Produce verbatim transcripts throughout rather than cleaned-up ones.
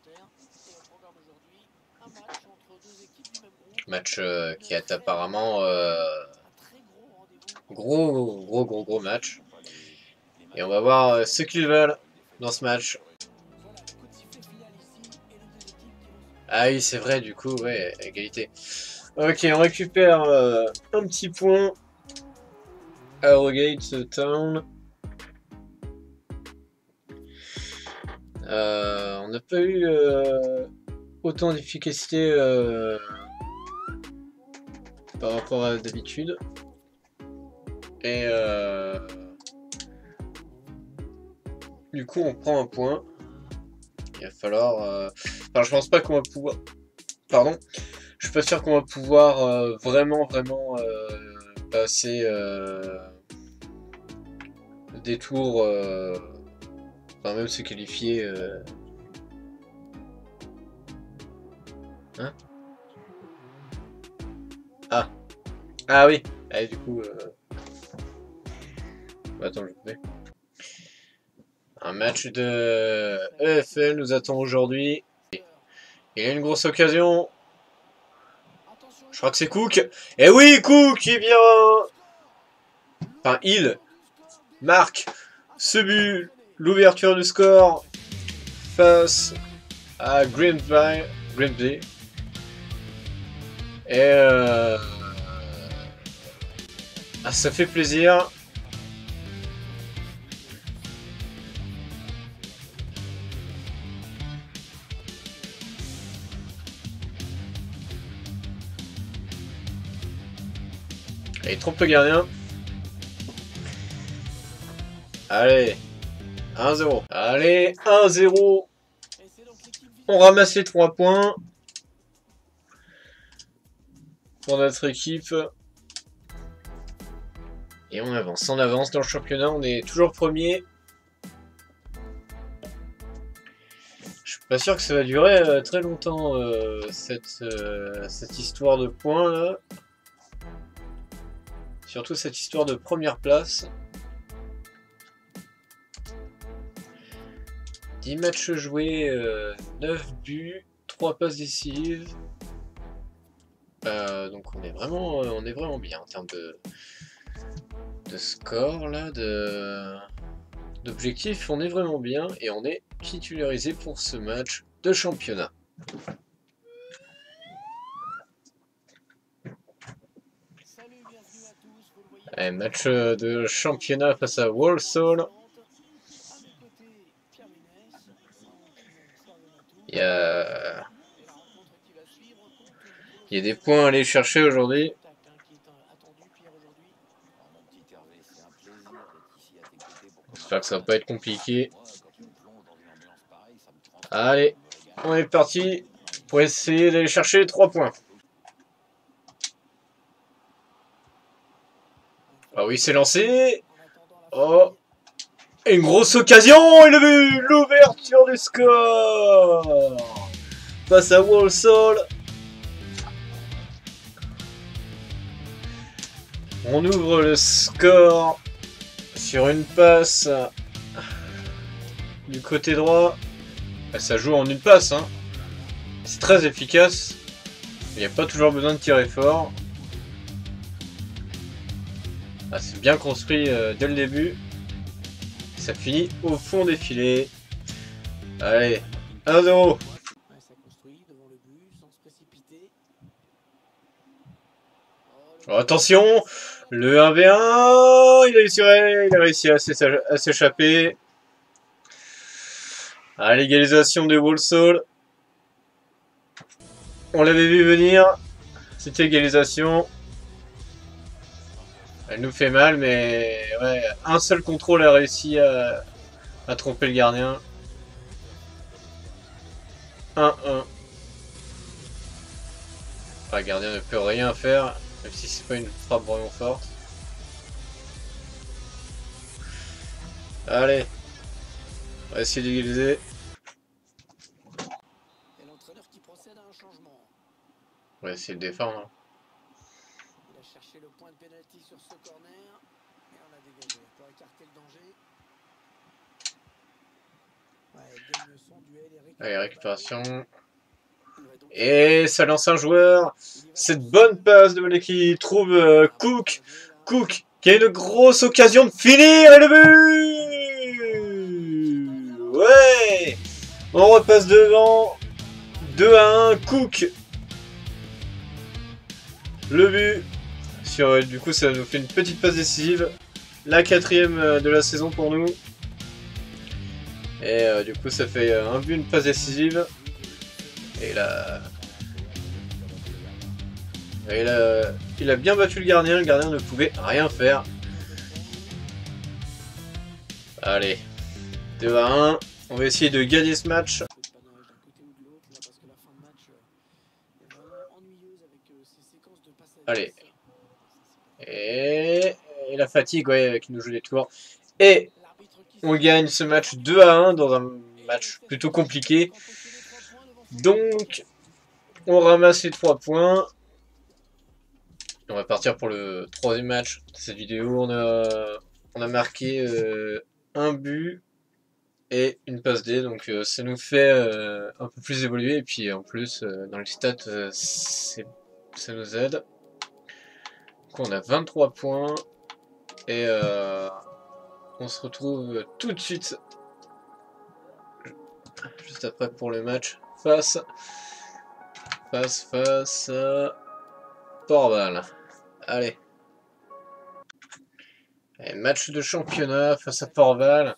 Match euh, qui est apparemment euh, gros, gros, gros, gros match. Et on va voir euh, ce qu'ils veulent dans ce match. Ah oui, c'est vrai, du coup, ouais, égalité. Ok, on récupère euh, un petit point. Arrogate Town. Euh, on n'a pas eu euh, autant d'efficacité euh, par rapport à d'habitude. Et euh, du coup, on prend un point. Il va falloir... Euh... Enfin, je pense pas qu'on va pouvoir... Pardon. Je suis pas sûr qu'on va pouvoir euh, vraiment, vraiment euh, passer euh, des tours... Euh... Enfin, même se qualifier... Euh... Hein? Ah. Ah oui. Ah, du coup... Euh... Attends, je vais... Un match de E F L nous attend aujourd'hui. Il y a une grosse occasion. Je crois que c'est Cook. Et oui, Cook qui vient. Enfin, il marque ce but. L'ouverture du score face à Grimsby. Grimsby. Et euh... ah, ça fait plaisir. Et il trompe le gardien. Allez, un zéro. Allez, un zéro. On ramasse les trois points pour notre équipe. Et on avance, on avance dans le championnat, on est toujours premier. Je suis pas sûr que ça va durer euh, très longtemps, euh, cette, euh, cette histoire de points là. Surtout cette histoire de première place. dix matchs joués, euh, neuf buts, trois passes décisives. Euh, donc on est vraiment euh, on est vraiment bien en termes de, de score là, de d'objectifs, on est vraiment bien et on est titularisé pour ce match de championnat. Allez, match de championnat face à Walsall. Il y a... Il y a des points à aller chercher aujourd'hui. J'espère que ça va pas être compliqué. Allez, on est parti pour essayer d'aller chercher les trois points. Ah oui, c'est lancé. Oh, une grosse occasion. Il a vu l'ouverture du score face à Walsall. On ouvre le score sur une passe du côté droit. Ça joue en une passe, hein. C'est très efficace. Il n'y a pas toujours besoin de tirer fort. Ah, c'est bien construit euh, dès le début. Ça finit au fond des filets. Allez, un zéro. Oh, attention, le un v un, il a réussi, il a réussi à s'échapper. À l'égalisation de Walsall. On l'avait vu venir, cette égalisation. Elle nous fait mal, mais ouais, un seul contrôle a réussi à, à tromper le gardien. un un. Enfin, le gardien ne peut rien faire, même si c'est pas une frappe vraiment forte. Allez, on va essayer d'égaliser. On va essayer de défendre. Hein. Il a cherché le point de pénalty sur ce corner et on a dégagé pour écarter le danger. Ouais, il gagne son Allez, récupération. Et ça lance un joueur. Cette bonne passe de Malé qui trouve euh, Cook. Cook qui a une grosse occasion de finir et le but. Ouais. On repasse devant. deux à un. Cook. Le but. Sur, du coup, ça nous fait une petite passe décisive. La quatrième de la saison pour nous. Et euh, du coup, ça fait un but, une passe décisive. Et là... Et là... Il a bien battu le gardien. Le gardien ne pouvait rien faire. Allez. deux à un. On va essayer de gagner ce match. Allez. Et, et la fatigue, ouais, qui nous joue des tours. Et on gagne ce match deux à un dans un match plutôt compliqué. Donc, on ramasse les trois points. On va partir pour le troisième match de cette vidéo. On a, on a marqué euh, un but et une passe D. Donc, euh, ça nous fait euh, un peu plus évoluer. Et puis, en plus, euh, dans les stats, euh, ça nous aide. On a vingt-trois points et euh, on se retrouve tout de suite juste après pour le match face face face à Port-Val. Allez. Et match de championnat face à Port-Val.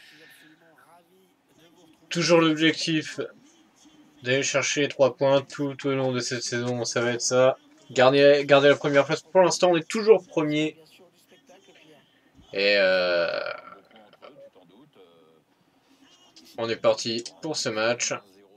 Toujours l'objectif d'aller chercher les trois points tout au long de cette saison, ça va être ça. Garder, garder la première place. Pour l'instant, on est toujours premier. Et euh, on est parti pour ce match.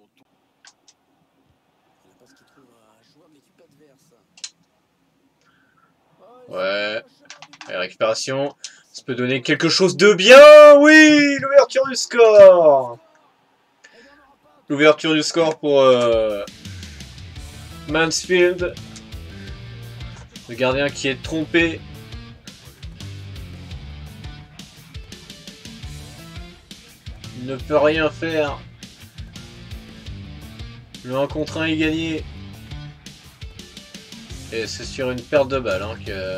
Ouais. La récupération. Ça peut donner quelque chose de bien. Oui, l'ouverture du score. L'ouverture du score pour euh, Mansfield. Le gardien qui est trompé. Il ne peut rien faire. Le un contre un est gagné. Et c'est sur une perte de balle hein, que...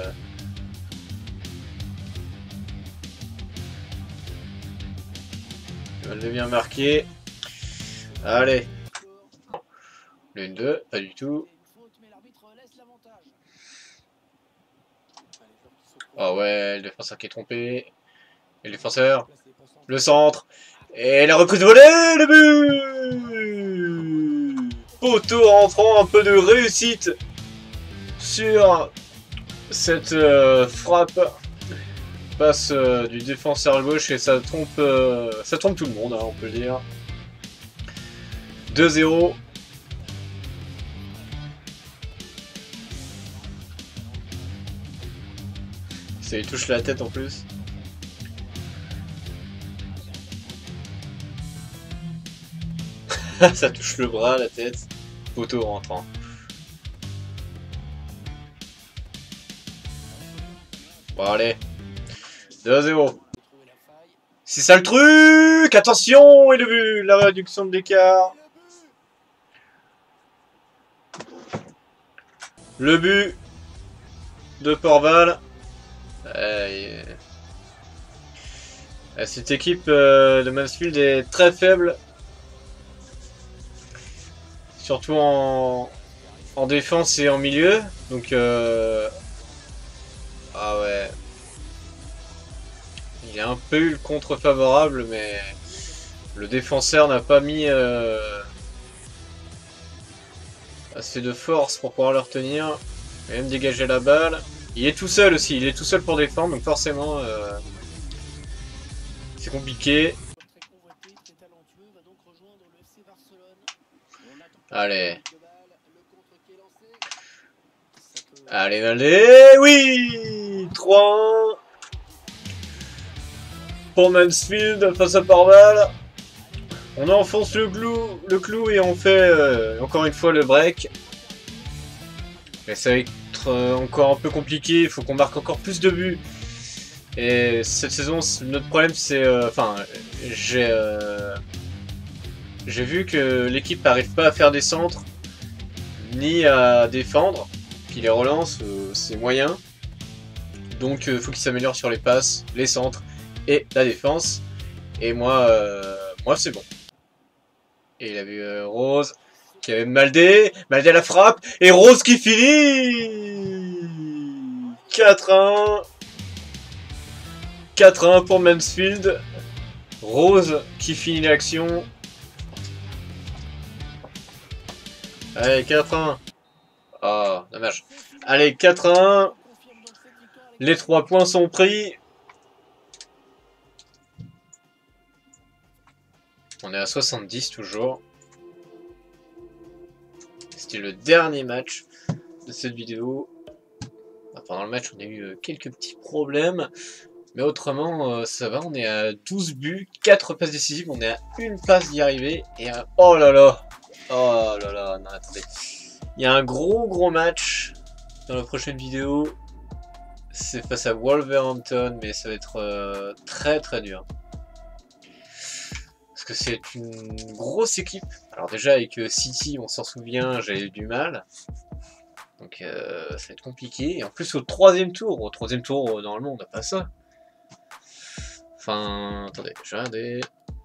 Elle devient marquée. Allez. Le un deux, pas du tout. Ah oh ouais, le défenseur qui est trompé. Et le défenseur. Le centre. Et la reprise de volée, le but. Poteau rentrant, un peu de réussite sur cette euh, frappe. Passe euh, du défenseur à gauche et ça trompe, euh, ça trompe tout le monde, hein, on peut le dire. deux zéro. Ça lui touche la tête en plus. Ça touche le bras, la tête. Poteau rentrant. Bon allez. deux à zéro. C'est ça le truc. Attention. Et le but. La réduction de l'écart. Le but de Port-Val. Euh, cette équipe euh, de Mansfield est très faible. Surtout en, en défense et en milieu. Donc euh... ah ouais. Il y a un peu eu le contre favorable, mais le défenseur n'a pas mis euh... assez de force pour pouvoir le retenir. Il a même dégagé la balle. Il est tout seul aussi, il est tout seul pour défendre, donc forcément euh... c'est compliqué. Allez. Allez, allez, oui, trois un pour Mansfield face à Port-Val. On enfonce le clou, le clou et on fait euh, encore une fois le break. Mais ça va être euh, encore un peu compliqué, il faut qu'on marque encore plus de buts. Et cette saison, notre problème c'est... Enfin, euh, j'ai... Euh, j'ai vu que l'équipe n'arrive pas à faire des centres, ni à défendre, puis les relances, euh, c'est moyen. Donc il euh, faut qu'il s'améliore sur les passes, les centres et la défense. Et moi, euh, moi c'est bon. Et il avait euh, Rose, qui avait Maldé, Maldé à la frappe, et Rose qui finit quatre à un. quatre à un pour Mansfield. Rose qui finit l'action. Allez, quatre à un. Ah, dommage. Allez, quatre à un. Les trois points sont pris. On est à soixante-dix toujours. C'était le dernier match de cette vidéo. Pendant le match, on a eu quelques petits problèmes. Mais autrement, ça va. On est à douze buts, quatre passes décisives. On est à une passe d'y arriver. Et à... Oh là là. Oh là là. Non, attendez. Il y a un gros gros match dans la prochaine vidéo. C'est face à Wolverhampton. Mais ça va être euh, très très dur. Parce que c'est une grosse équipe. Alors déjà avec City, on s'en souvient, j'ai eu du mal. Donc euh, ça va être compliqué. Et en plus au troisième tour, au troisième tour normalement on n'a pas ça. Enfin, attendez, je vais regarder.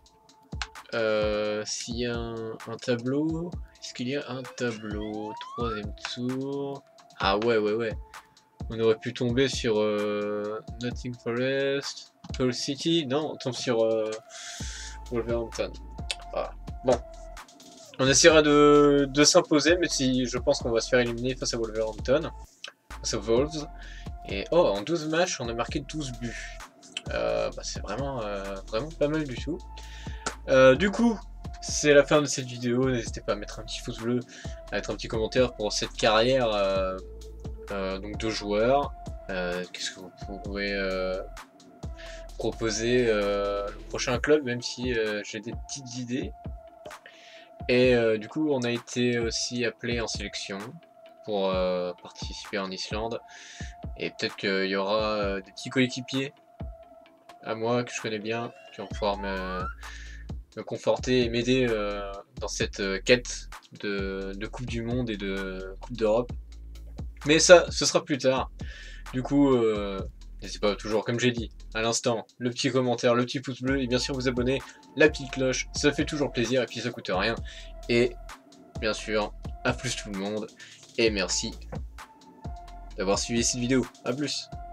Euh, S'il y a un, un tableau, est-ce qu'il y a un tableau? Troisième tour. Ah ouais, ouais, ouais. On aurait pu tomber sur euh, Nottingham Forest, Hull City. Non, on tombe sur euh, Wolverhampton. Voilà. Bon. On essaiera de, de s'imposer, mais si je pense qu'on va se faire éliminer face à Wolverhampton. Face aux Wolves. Et oh, en douze matchs, on a marqué douze buts. Euh, bah, c'est vraiment, euh, vraiment pas mal du tout. Euh, du coup, c'est la fin de cette vidéo. N'hésitez pas à mettre un petit pouce bleu, à mettre un petit commentaire pour cette carrière euh, euh, donc de joueurs. Euh, Qu'est-ce que vous pouvez euh, proposer euh, le prochain club, même si euh, j'ai des petites idées. Et euh, du coup, on a été aussi appelé en sélection pour euh, participer en Islande. Et peut-être qu'il y aura euh, des petits coéquipiers à moi que je connais bien, qui vont pouvoir me, me conforter et m'aider euh, dans cette euh, quête de, de Coupe du Monde et de Coupe d'Europe. Mais ça, ce sera plus tard. Du coup, euh, n'hésitez pas, toujours comme j'ai dit, à l'instant, le petit commentaire, le petit pouce bleu, et bien sûr vous abonner, la petite cloche, ça fait toujours plaisir, et puis ça coûte rien. Et bien sûr, à plus tout le monde, et merci d'avoir suivi cette vidéo. À plus.